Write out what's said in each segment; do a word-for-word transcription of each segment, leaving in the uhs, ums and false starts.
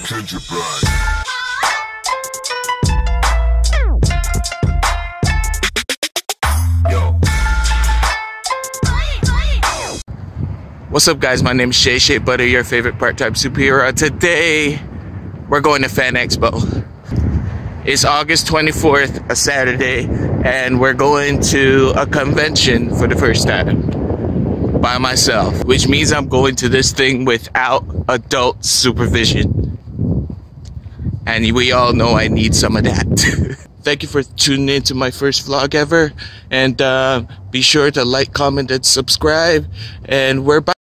Attention back. Yo. What's up, guys? My name is Shay Sheabutter, your favorite part-time superhero. Today, we're going to Fan Expo. It's August twenty-fourth, a Saturday, and we're going to a convention for the first time by myself, which means I'm going to this thing without adult supervision. And we all know I need some of that. Thank you for tuning in to my first vlog ever, and uh, be sure to like, comment, and subscribe. And we're back.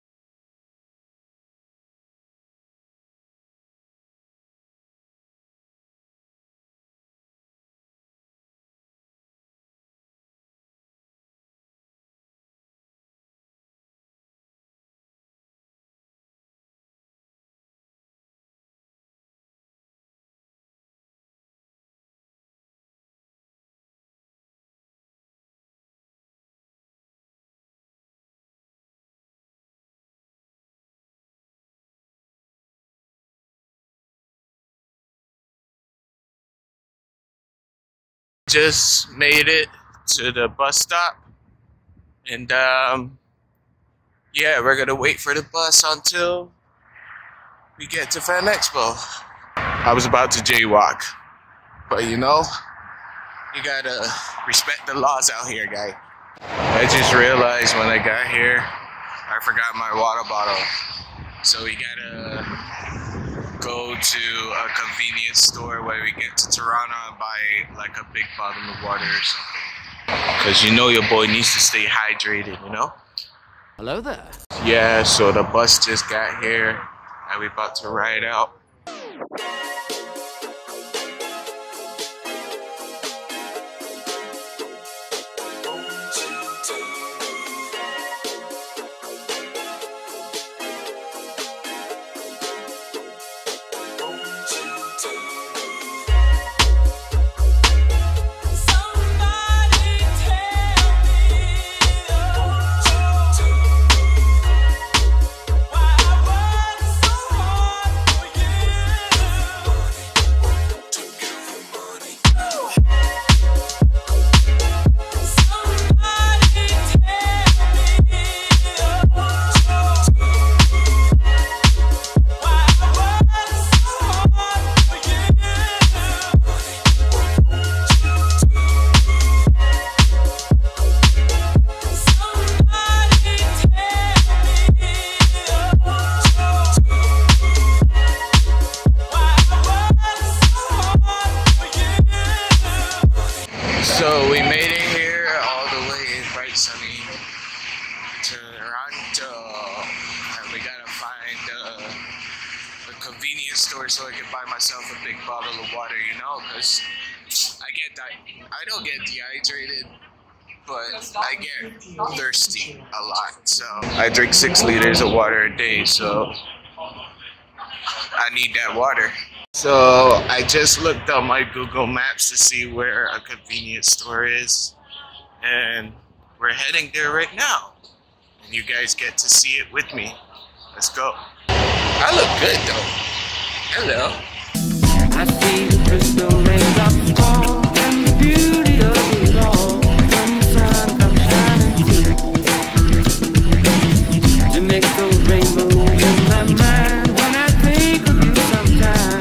Just made it to the bus stop, and um, yeah, we're gonna wait for the bus until we get to Fan Expo. I was about to jaywalk, but you know, you gotta respect the laws out here, guy. I just realized when I got here, I forgot my water bottle, so we gotta go to a convenience store where we get to Toronto and buy like a big bottle of water or something. Cause you know your boy needs to stay hydrated, you know? Hello there. Yeah, so the bus just got here and we about to ride out. So we made it here all the way in bright sunny Toronto, and we gotta find uh, a convenience store so I can buy myself a big bottle of water, you know, because I get di- I don't get dehydrated, but I get thirsty a lot. So I drink six liters of water a day, so I need that water. So I just looked on my Google Maps to see where a convenience store is, and we're heading there right now. And you guys get to see it with me. Let's go. I look good though. Hello. I see the crystal raindrops fall and the beauty of it all. When the sun comes shining through to make those rainbows in my mind. When I think of you sometime.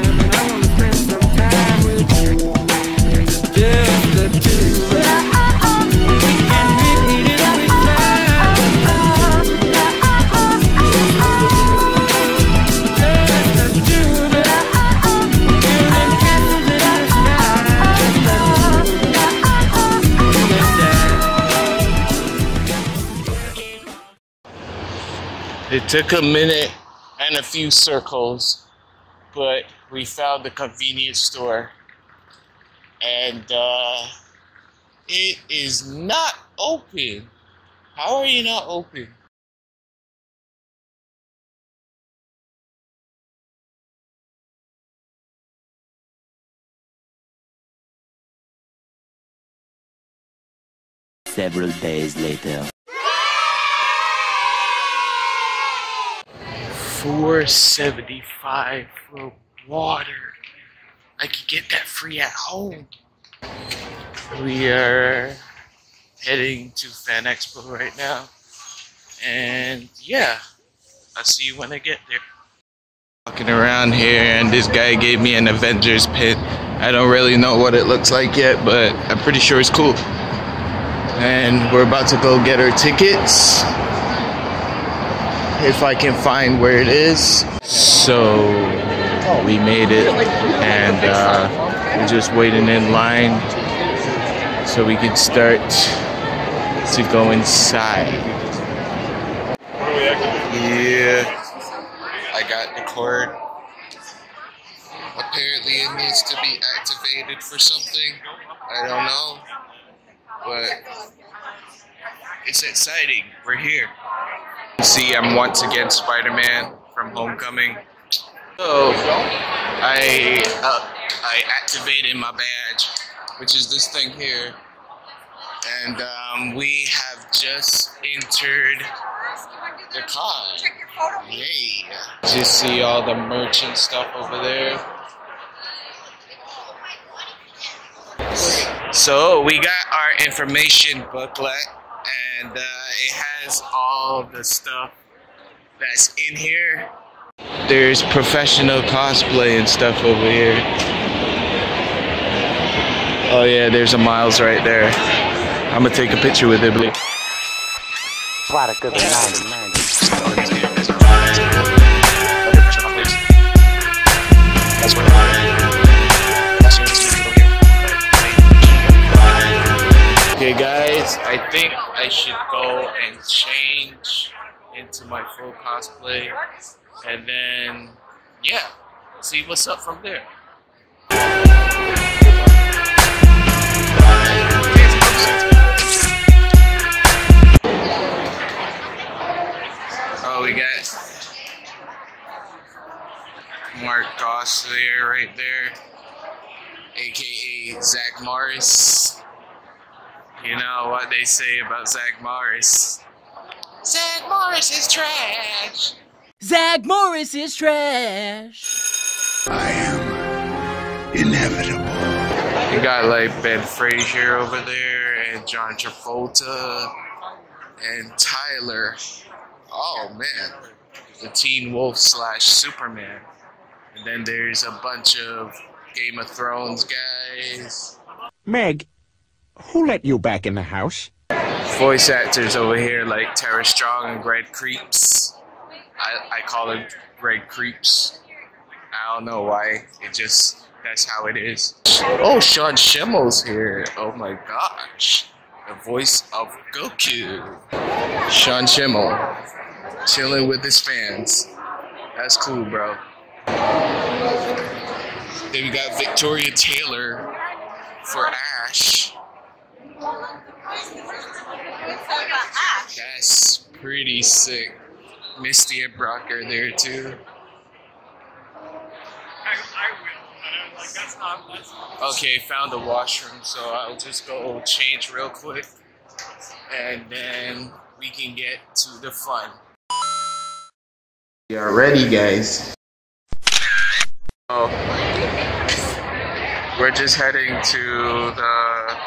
It took a minute and a few circles, but we found the convenience store, and uh, it is not open. How are you not open? Several days later. four seventy-five for water. I could get that free at home. We are heading to Fan Expo right now. And yeah, I'll see you when I get there. Walking around here and this guy gave me an Avengers pin. I don't really know what it looks like yet, but I'm pretty sure it's cool. And we're about to go get our tickets. If I can find where it is. So we made it and uh, we're just waiting in line so we can start to go inside. Yeah, I got the cord. Apparently it needs to be activated for something. I don't know, but it's exciting. We're here. See, I'm once again Spider-Man from Homecoming. So I uh, I activated my badge, which is this thing here, and um, we have just entered the con. Yay! Just see all the merch and stuff over there. So we got our information booklet, and uh, it has all the stuff that's in here. There's professional cosplay and stuff over here. Oh yeah, there's a Miles right there. I'm gonna take a picture with it. What a good ninety ninety. Okay guys, I think I should go and change into my full cosplay and then yeah, see what's up from there. Oh, we got Mark Goss there, right there, aka Zach Morris. You know what they say about Zach Morris. Zach Morris is trash. Zach Morris is trash. I am inevitable. You got like Ben Frazier over there and John Travolta and Tyler. Oh man, the Teen Wolf slash Superman. And then there's a bunch of Game of Thrones guys. Meg, who let you back in the house? Voice actors over here like Tara Strong and Greg Creeps. I, I call him Greg Creeps. I don't know why. It just, that's how it is. Oh, Sean Schimmel's here. Oh my gosh. The voice of Goku. Sean Schimmel. Chilling with his fans. That's cool, bro. Then we got Victoria Taylor for Ash. That's pretty sick. Misty and Brock are there too. Okay, found the washroom, so I'll just go change real quick and then we can get to the fun. We are ready, guys. Oh, we're just heading to the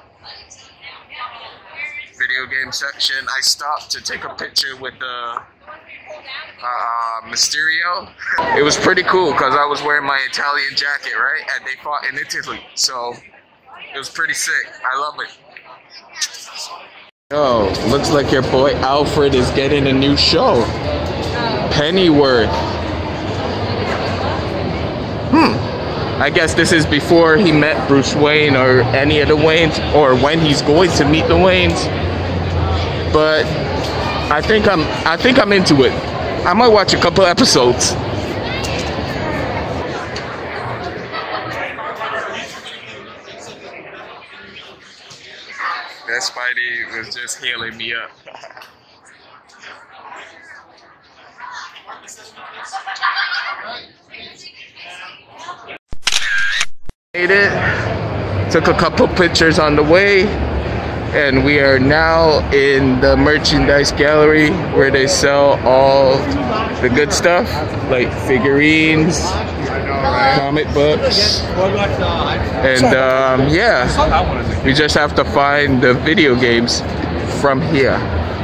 video game section. I stopped to take a picture with the uh, Mysterio. It was pretty cool because I was wearing my Italian jacket, right? And they fought in Italy, so it was pretty sick. I love it. Yo, looks like your boy Alfred is getting a new show. Pennyworth. Hmm. I guess this is before he met Bruce Wayne or any of the Waynes, or when he's going to meet the Waynes. But I think I'm I think I'm into it. I might watch a couple episodes. That Spidey was just healing me up. Made it. Took a couple pictures on the way. and we are now in the merchandise gallery where they sell all the good stuff like figurines, comic books, and um, yeah, we just have to find the video games from here.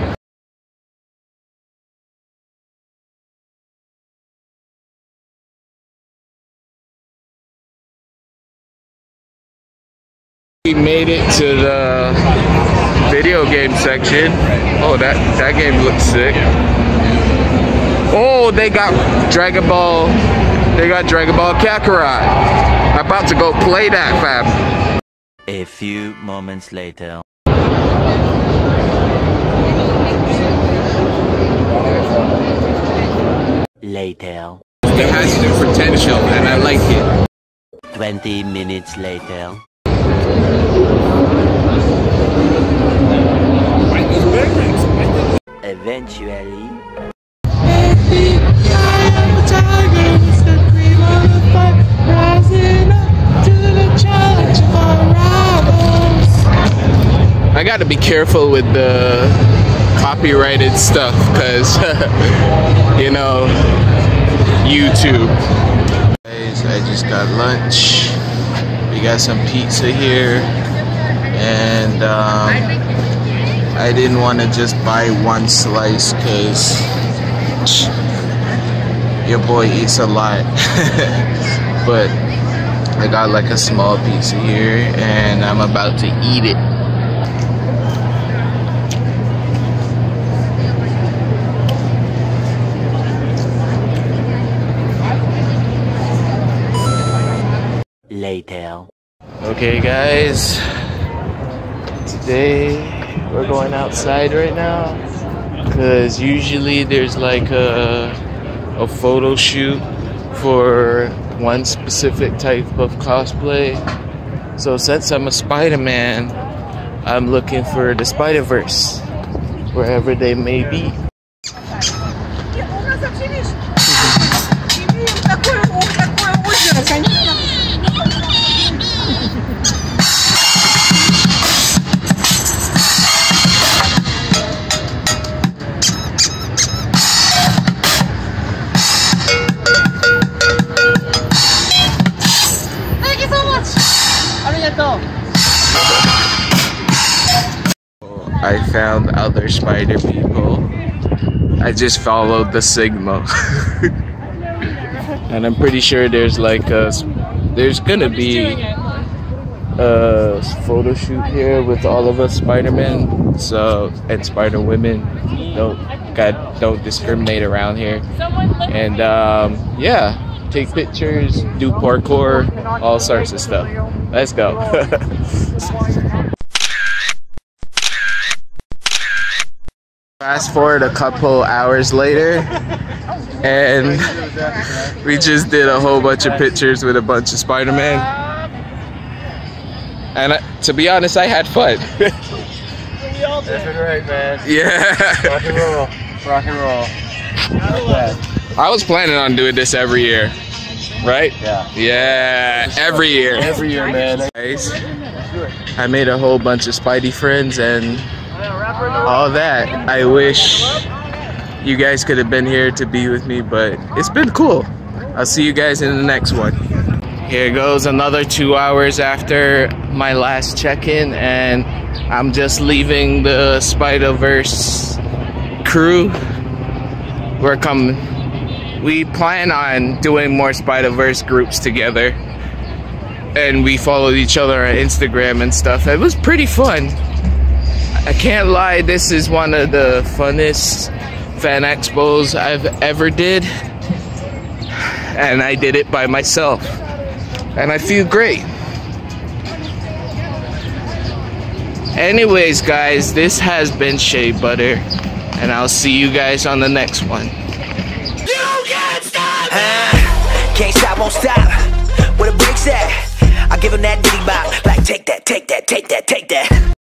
We made it to the video game section. Oh, that that game looks sick. Oh, they got Dragon Ball. They got Dragon Ball Kakarot. I'm about to go play that, fam. A few moments later. Later. It has the potential, and I like it. Twenty minutes later. Eventually. I gotta be careful with the copyrighted stuff, cause you know, YouTube. Guys, I just got lunch. We got some pizza here, and um, I didn't want to just buy one slice because your boy eats a lot. But I got like a small pizza here, and I'm about to eat it. Later. Okay guys, today we're going outside right now because usually there's like a, a photo shoot for one specific type of cosplay. So since I'm a Spider-Man, I'm looking for the Spider-Verse wherever they may be. I found other spider people. I just followed the signal. And I'm pretty sure there's like a, there's gonna be a photo shoot here with all of us Spider-Men, so, and Spider-Women. Don't, God, don't discriminate around here. And um, yeah, take pictures, do parkour, all sorts of stuff. Let's go. Fast forward a couple hours later, and we just did a whole bunch of pictures with a bunch of Spider-Man. And I, to be honest, I had fun. That's right, man. Yeah. Rock and roll. Rock and roll. I was planning on doing this every year, right? Yeah. Yeah, every year. Every year, man. Guys, I made a whole bunch of Spidey friends and all that. I wish you guys could have been here to be with me, but it's been cool. I'll see you guys in the next one. Here goes another two hours after my last check-in, and I'm just leaving the Spider-Verse crew. We're coming. We plan on doing more Spider-Verse groups together, and we followed each other on Instagram and stuff. It was pretty fun. I can't lie, this is one of the funnest fan expos I've ever did, and I did it by myself, and I feel great. Anyways guys, this has been Sheabutter, and I'll see you guys on the next one. You can't stop uh, can't stop, won't stop. Where the bricks at? I give him that ditty bop. Like take that, take that, take that, take that.